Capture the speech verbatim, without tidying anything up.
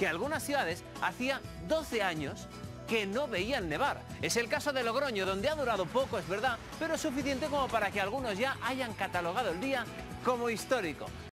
que algunas ciudades hacía doce años que no veían nevar. Es el caso de Logroño, donde ha durado poco, es verdad, pero suficiente como para que algunos ya hayan catalogado el día como histórico.